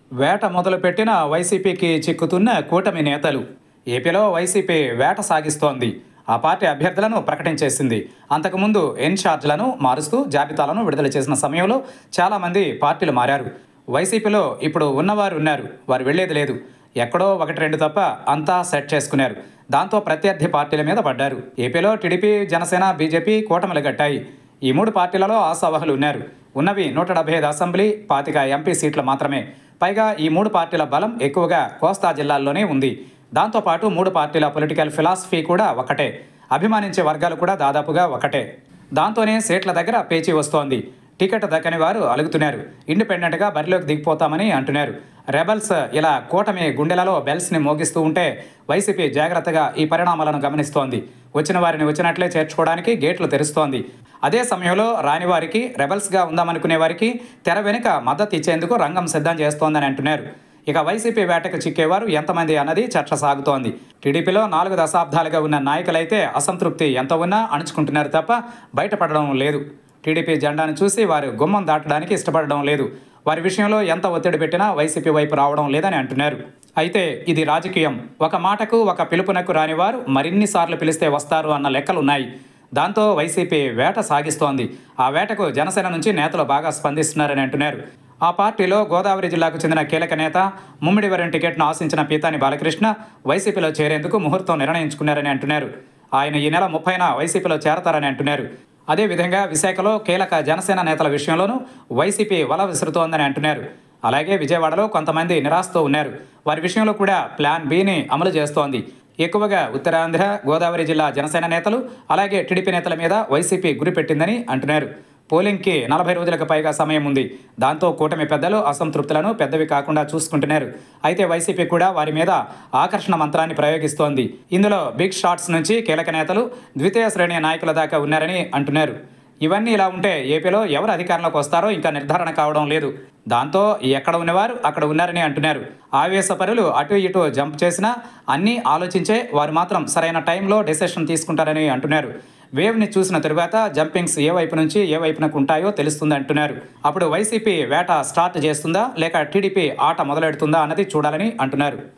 వేట మొదలుపెట్టిన వైసీపీకి చిక్కుతున్న కూటమి నేతలు. ఏపీలో వైసీపీ వేట సాగిస్తోంది. ఆ పార్టీ అభ్యర్థులను ప్రకటించేసింది. అంతకుముందు ఇన్ఛార్జ్లను మారుస్తూ జాబితాలను విడుదల చేసిన సమయంలో చాలామంది పార్టీలు మారారు. వైసీపీలో ఇప్పుడు ఉన్నవారు ఉన్నారు, వారు వెళ్లేది లేదు. ఎక్కడో ఒకటి రెండు తప్ప అంతా సెట్ చేసుకున్నారు. దాంతో ప్రత్యర్థి పార్టీల మీద పడ్డారు. ఏపీలో టీడీపీ, జనసేన, బీజేపీ కూటమిలు గట్టాయి. ఈ మూడు పార్టీలలో ఆశావహులు ఉన్నారు. ఉన్నవి 175 అసెంబ్లీ, 25 ఎంపీ సీట్లు మాత్రమే. పైగా ఈ మూడు పార్టీల బలం ఎక్కువగా కోస్తా జిల్లాల్లోనే ఉంది. దాంతోపాటు మూడు పార్టీల పొలిటికల్ ఫిలాసఫీ కూడా ఒకటే, అభిమానించే వర్గాలు కూడా దాదాపుగా ఒకటే. దాంతోనే సీట్ల దగ్గర పేచీ వస్తోంది. టికెట్ దక్కని వారు అలుగుతున్నారు. ఇండిపెండెంట్గా బరిలోకి దిగిపోతామని అంటున్నారు. రెబల్స్ ఇలా కూటమి గుండెలలో బెల్స్ని మోగిస్తూ ఉంటే వైసీపీ జాగ్రత్తగా ఈ పరిణామాలను గమనిస్తోంది. వచ్చిన వారిని వచ్చినట్లే చేర్చుకోవడానికి గేట్లు తెరుస్తోంది. అదే సమయంలో రాని వారికి, రెబల్స్గా ఉందామనుకునే వారికి తెర వెనుక మద్దతు ఇచ్చేందుకు రంగం సిద్ధం చేస్తోందని అంటున్నారు. ఇక వైసీపీ వేటకు చిక్కేవారు ఎంతమంది అన్నది చర్చ సాగుతోంది. టీడీపీలో 4 దశాబ్దాలుగా ఉన్న నాయకులైతే అసంతృప్తి ఎంత ఉన్నా అణుచుకుంటున్నారు తప్ప బయటపడడం లేదు. టీడీపీ జెండాను చూసి వారు గుమ్మం దాటడానికి ఇష్టపడడం లేదు. వారి విషయంలో ఎంత ఒత్తిడి పెట్టినా వైసీపీ వైపు రావడం లేదని అంటున్నారు. అయితే ఇది రాజకీయం. ఒక మాటకు, ఒక పిలుపునకు రానివారు మరిన్నిసార్లు పిలిస్తే వస్తారు అన్న లెక్కలున్నాయి. దాంతో వైసీపీ వేట సాగిస్తోంది. ఆ వేటకు జనసేన నుంచి నేతలు బాగా స్పందిస్తున్నారని అంటున్నారు. ఆ పార్టీలో గోదావరి జిల్లాకు చెందిన కీలక నేత, ముమ్మిడివరం టికెట్ను ఆశించిన పీతాని బాలకృష్ణ వైసీపీలో చేరేందుకు ముహూర్తం నిర్ణయించుకున్నారని అంటున్నారు. ఆయన ఈ నెల 30న వైసీపీలో చేరతారని అంటున్నారు. అదేవిధంగా విశాఖలో కీలక జనసేన నేతల విషయంలోనూ వైసీపీ వల విసురుతోందని అంటున్నారు. అలాగే విజయవాడలో కొంతమంది నిరాశతో ఉన్నారు. వారి విషయంలో కూడా ప్లాన్ బిని అమలు చేస్తోంది. ఎక్కువగా ఉత్తరాంధ్ర, గోదావరి జిల్లా జనసేన నేతలు, అలాగే టీడీపీ నేతల మీద వైసీపీ గురిపెట్టిందని అంటున్నారు. పోలింగ్కి 40 రోజులకు పైగా సమయం ఉంది. దాంతో కూటమి పెద్దలు అసంతృప్తులను పెద్దవి కాకుండా చూసుకుంటున్నారు. అయితే వైసీపీ కూడా వారి మీద ఆకర్షణ మంత్రాన్ని ప్రయోగిస్తోంది. ఇందులో బిగ్ షాట్స్ నుంచి కీలక నేతలు, ద్వితీయ శ్రేణి నాయకుల దాకా ఉన్నారని అంటున్నారు. ఇవన్నీ ఇలా ఉంటే ఏపీలో ఎవరు అధికారంలోకి వస్తారో ఇంకా నిర్ధారణ కావడం లేదు. దాంతో ఎక్కడ ఉన్నవారు అక్కడ ఉన్నారని అంటున్నారు. ఆవేశపరులు అటు ఇటు జంప్ చేసినా అన్నీ ఆలోచించే వారు మాత్రం సరైన టైంలో డెసిషన్ తీసుకుంటారని అంటున్నారు. వేవ్ని చూసిన తరువాత జంపింగ్స్ ఏ వైపు నుంచి ఏ వైపునకు ఉంటాయో తెలుస్తుంది అంటున్నారు. అప్పుడు వైసీపీ వేట స్టార్ట్ చేస్తుందా లేక టీడీపీ ఆట మొదలెడుతుందా అన్నది చూడాలని అంటున్నారు.